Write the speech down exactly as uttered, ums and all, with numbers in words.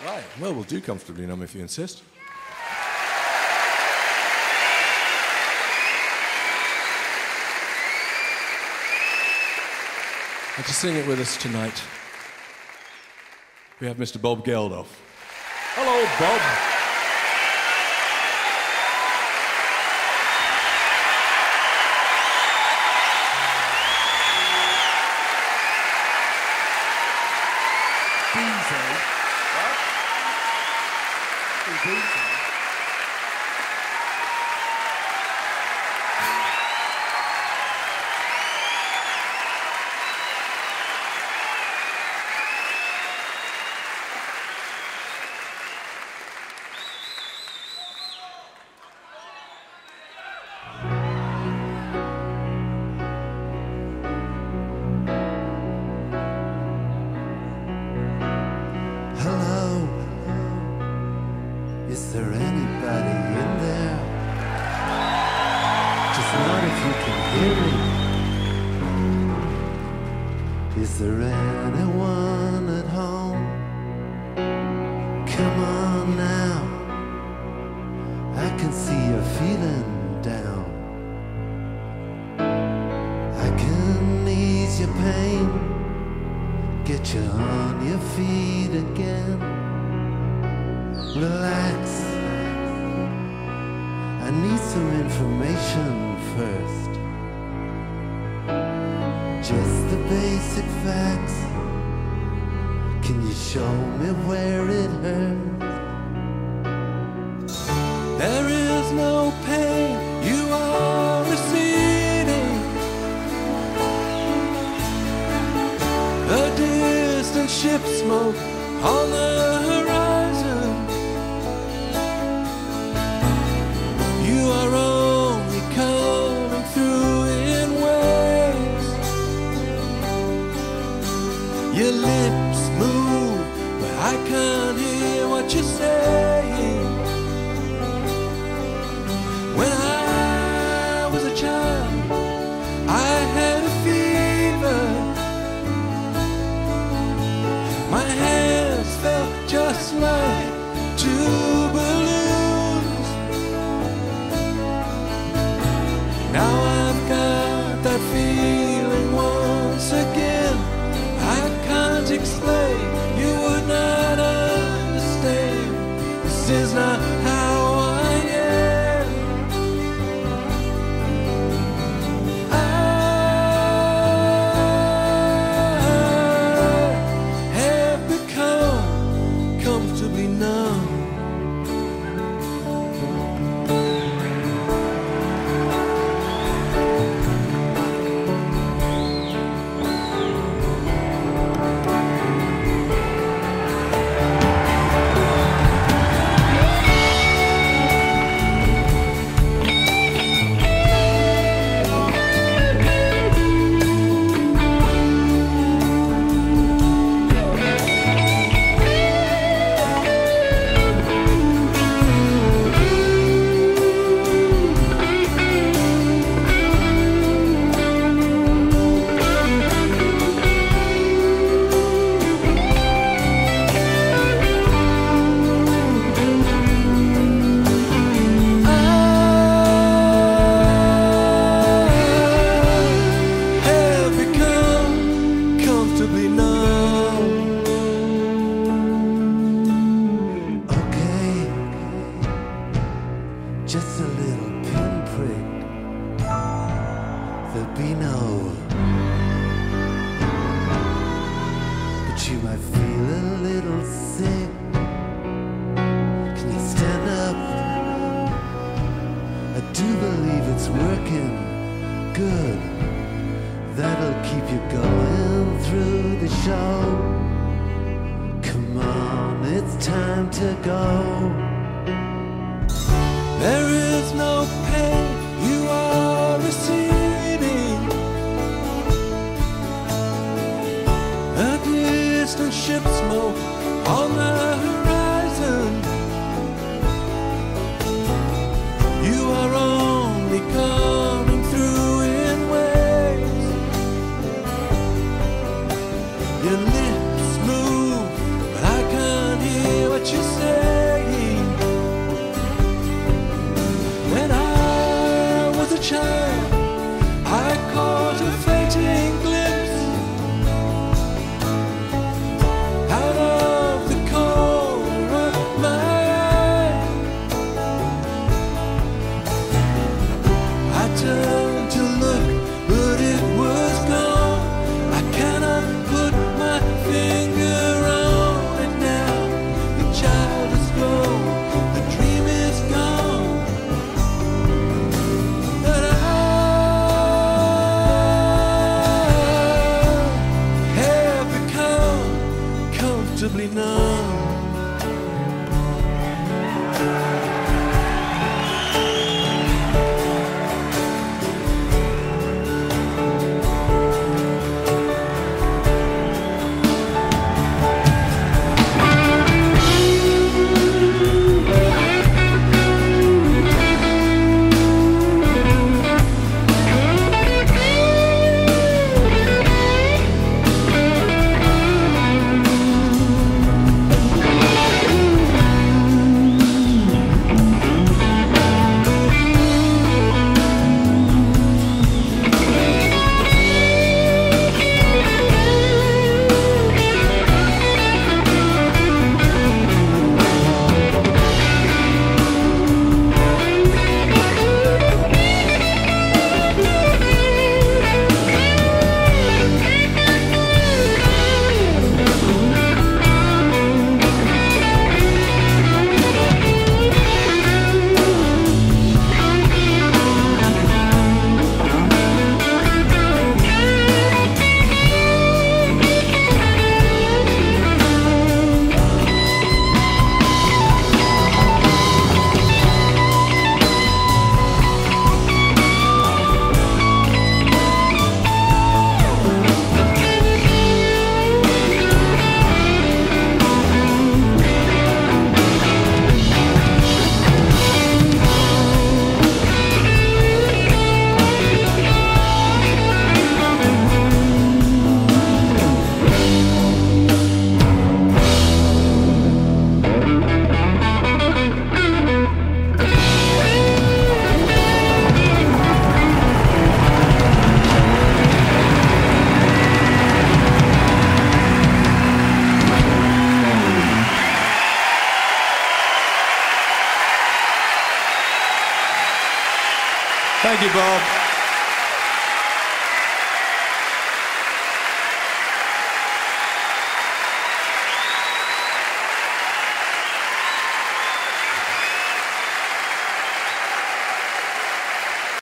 Right, well, we'll do Comfortably Numb if you insist. And to sing it with us tonight, we have Mister Bob Geldof. Hello, Bob. Is there anybody in there? Just not if you can hear me. Is there anyone at home? Come on now, I can see you're feeling down. I can ease your pain, get you on your feet again. Relax, I need some information first. Just the basic facts. Can you show me where it hurts? There is no pain, you are receding. A distant ship smoke on the horizon. You are only coming through in waves. Your lips move, but I can't hear what you're saying. When I was a child, I had a fever. My hands felt just like two balloons. Now I've got that feeling once again. I can't explain, you would not understand. This is not how I am. I have become comfortably numb. Just a little pinprick, there'll be no. But you might feel a little sick. Can you stand up? I do believe it's working good. That'll keep you going through the show. Come on, it's time to go. There is no pain, you are receding. A distant ship smoke on the horizon. You are only coming through in waves. Your lips move, but I can't hear what what you're saying. When I was a child, I caught a fleeting glimpse out of the corner of my eye. I turned to look, but it was gone. I cannot put my finger on it now. The child is gone, the dream is gone. But I have become comfortably numb. Thank you, Bob.